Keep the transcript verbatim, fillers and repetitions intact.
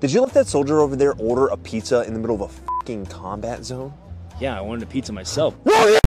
Did you let that soldier over there order a pizza in the middle of a fucking combat zone? Yeah, I wanted a pizza myself.